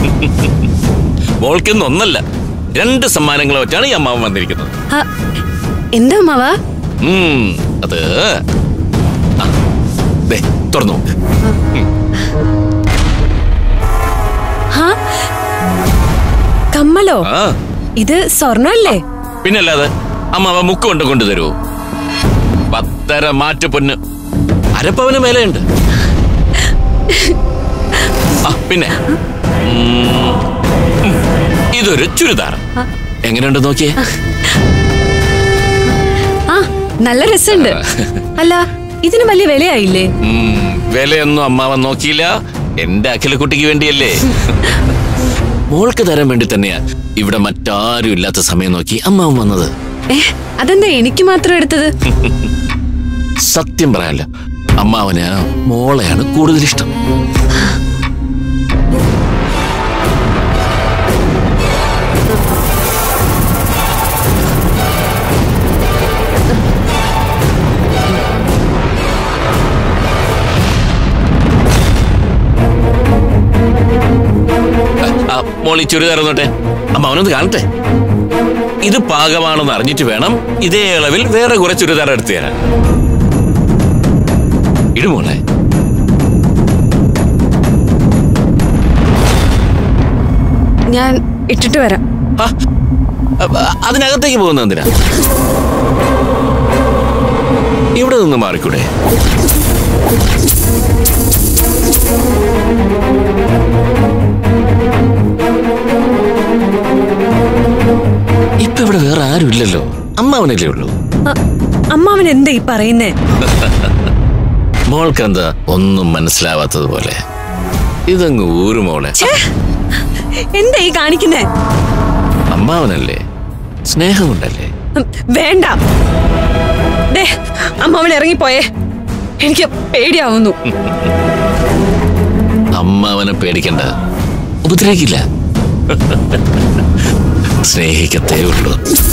മോൾക്കൊന്നും ഒന്നല്ല, 2 സമ്മാനങ്ങളെ വെച്ചാണ് ഈ അമ്മാവൻ വന്നിരിക്കുന്നത്. എന്താ അമ്മാവ? അത് തുറന്നു നോക്ക്. കമ്മലോ? ഇത് സ്വർണ്ണല്ലേ? പിന്നല്ലാതെ. അമ്മാവ മുക്ക് കൊണ്ട് കൊണ്ടുതരൂ. 10.5 മാറ്റ് പൊന്ന്, അരപ്പവന് മേലെയുണ്ട്. പിന്നെ ഇതൊരു ചുരിദാർ. എങ്ങനെയുണ്ട് നോക്കിയേ? നല്ല രസമുണ്ട്. അല്ല, ഇതിന് വലിയ വിലയായില്ലേ? വിലയൊന്നും അമ്മാവൻ നോക്കിയില്ല. എന്റെ അഖിലക്കുട്ടിക്ക് വേണ്ടിയല്ലേ. മോൾക്ക് തരാൻ വേണ്ടി തന്നെയാ ഇവിടെ മറ്റാരും ഇല്ലാത്ത സമയം നോക്കി അമ്മാവൻ വന്നത്. അതെന്താ എനിക്ക് മാത്രം എടുത്തത്? സത്യം പറയാല്ല, അമ്മാവന് മോളെയാണ് കൂടുതൽ ഇഷ്ടം. മോളി ചുരിദാർ നോട്ടെ, അമ്മാവനൊന്ന് കാണട്ടെ. ഇത് പാകമാണെന്ന് അറിഞ്ഞിട്ട് വേണം ഇതേ അളവിൽ വേറെ കുറെ ചുരിദാർ എടുത്തു തരാൻ. ഇടുമോളെ. ഞാൻ ഇട്ടിട്ട് വരാം. അതിനകത്തേക്ക് പോകുന്ന എന്തിനാ? ഇവിടെ നിന്ന് മാറിക്കൂടെ? ഇപ്പൊ ഇവിടെ വേറെ ആരും ഇല്ലല്ലോ, അമ്മാവനല്ലേ ഉള്ളൂ. അമ്മാവൻ എന്താ ഈ പറയുന്നേ? മോൾക്കെന്താ ഒന്നും മനസ്സിലാവാത്തതുപോലെ? ഇതങ്ങ് ഊരു മോളെ. എന്താ ഈ കാണിക്കുന്നേ? അമ്മാവനല്ലേ, സ്നേഹം കൊണ്ടല്ലേ. വേണ്ട, അമ്മാവൻ ഇറങ്ങിപ്പോയേ, എനിക്ക് പേടിയാവുന്നു. അമ്മാവനെ പേടിക്കണ്ട, ഉപദ്രവിക്കില്ല, സ്നേഹിക്കത്തേ ഉള്ളൂ.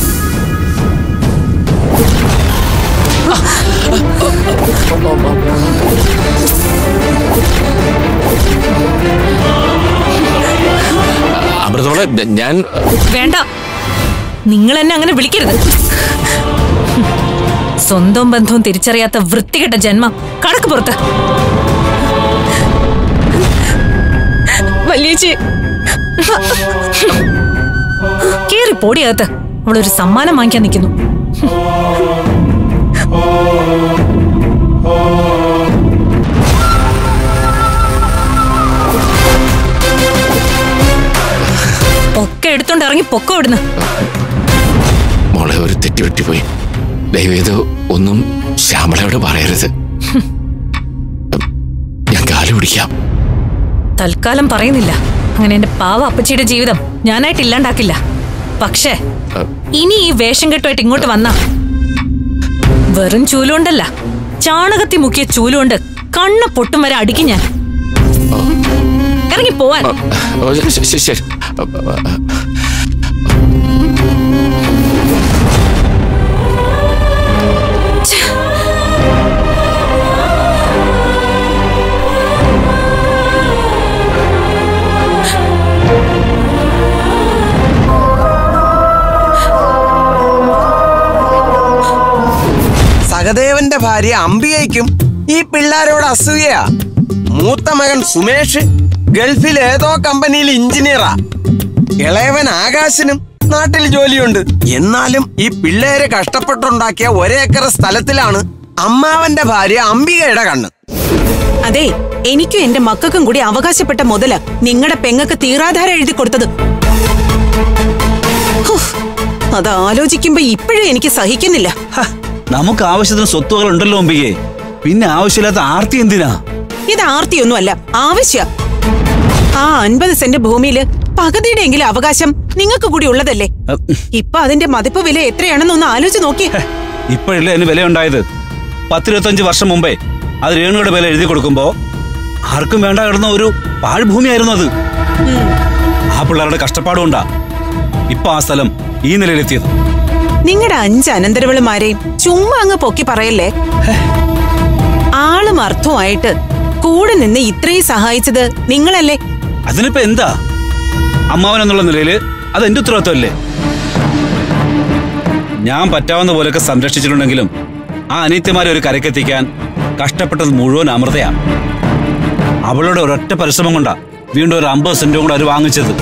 അമൃതോളെ, ഞാൻ വേണ്ട, നിങ്ങൾ എന്നെ അങ്ങനെ വിളിക്കരുത്. സ്വന്തം ബന്ധവും തിരിച്ചറിയാത്ത വൃത്തികെട്ട ജന്മം, കടക്ക് പുറത്ത്. വല്യേച്ചി, കേറി പോടിയകത്ത്. അവളൊരു സമ്മാനം വാങ്ങിക്കാൻ നിൽക്കുന്നു. ഒക്കെ എടുത്തോണ്ട് ഇറങ്ങി പൊക്കോ ഇടുന്നു. മോളെ, ഒരു തെറ്റുപറ്റിപ്പോയി. ദയവേത് ഒന്നും ശ്യാമളയോട് പറയരുത്. ഞാൻ കാല് പിടിക്കാം. തൽക്കാലം പറയുന്നില്ല. അങ്ങനെ എന്റെ പാവ അപ്പച്ചിയുടെ ജീവിതം ഞാനായിട്ട് ഇല്ലാണ്ടാക്കില്ല. പക്ഷേ ഇനി ഈ വേഷം കെട്ടുമായിട്ട് ഇങ്ങോട്ട് വന്നാ വെറും ചൂലുകൊണ്ടല്ല, ചാണകത്തി മുക്കിയ ചൂലുകൊണ്ട് കണ്ണ് പൊട്ടും വരെ അടിക്കും ഞാൻ. ഇറങ്ങി പോവാൻ. ശരി. സഹദേവന്റെ ഭാര്യ അംബികയ്ക്കും ഈ പിള്ളേരോട് അസൂയ. മൂത്ത മകൻ സുമേഷ് ഗൾഫിൽ ഏതോ കമ്പനിയിൽ എഞ്ചിനീയറാ. ഇളയവൻ ആകാശിനും നാട്ടിൽ ജോലിയുണ്ട്. എന്നാലും ഈ പിള്ളേര് കഷ്ടപ്പെട്ടുണ്ടാക്കിയ 1 ഏക്കർ സ്ഥലത്തിലാണ് അമ്മാവന്റെ ഭാര്യ അംബികയുടെ കണ്ണ്. അതെ, എനിക്കും എന്റെ മക്കൾക്കും കൂടി അവകാശപ്പെട്ട മുതല നിങ്ങളുടെ പെങ്ങക്ക് തീറാധാരം എഴുതി കൊടുത്തത്. അത് ആലോചിക്കുമ്പോ ഇപ്പോഴും എനിക്ക് സഹിക്കുന്നില്ല. നമുക്ക് ആവശ്യത്തിന് സ്വത്തുകൾ ഉണ്ടല്ലോ അംബികയെ, പിന്നെ ആവശ്യമില്ലാത്ത ആർത്തി എന്തിനാ? ഇത് ആർത്തിയൊന്നും അല്ല, ആവശ്യ. ആ 50 സെന്റ് ഭൂമിയില് പകുതിയുടെയെങ്കിലും അവകാശം നിങ്ങൾക്ക് കൂടി ഉള്ളതല്ലേ? ഇപ്പൊ അതിന്റെ മതിപ്പ് വില എത്രയാണെന്നൊന്ന് ആലോചിച്ച് നോക്കി. ഇപ്പോഴല്ലേ അതിന് വില ഉണ്ടായത്? 10-25 വർഷം മുമ്പേ അത് രേണുയുടെ വില എഴുതി കൊടുക്കുമ്പോ ആർക്കും വേണ്ട കിടന്ന ഒരു പാഴ്ഭൂമിയായിരുന്നു അത്. ആ പിള്ളേരുടെ കഷ്ടപ്പാടുകൊണ്ടാ ഇപ്പൊ ആ സ്ഥലം ഈ നിലയിലെത്തിയത്. നിങ്ങളുടെ 5 അനന്തരവളുമാരെയും ചുമ്മാ അങ്ങ് പൊക്കി പറയല്ലേ. ആളും അർത്ഥമായിട്ട് കൂടെ നിന്ന് ഇത്രയും സഹായിച്ചത് നിങ്ങളല്ലേ? അതിനിപ്പോ എന്താ? അമ്മാവൻ എന്നുള്ള നിലയിൽ അത് എന്റെ ഉത്തരവാദിത്വമല്ലേ? ഞാൻ പറ്റാവുന്ന പോലെയൊക്കെ സംരക്ഷിച്ചിട്ടുണ്ടെങ്കിലും ആ അനിത്യമാരെ ഒരു കരക്കെത്തിക്കാൻ കഷ്ടപ്പെട്ടത് മുഴുവൻ അമൃതയാ. അവളുടെ ഒരൊറ്റ പരിശ്രമം കൊണ്ടാ വീണ്ടും ഒരു 50 സെന്റും കൂടെ അവർ വാങ്ങിച്ചത്.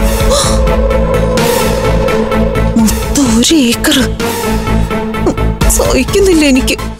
1 ഏക്കർ സഹിക്കുന്നില്ല എനിക്ക്.